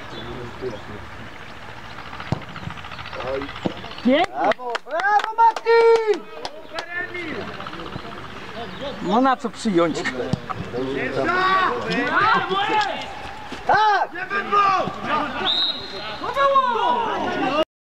Brawo, brawo Mati! No na co przyjąć? Tak! Nie będą! To było!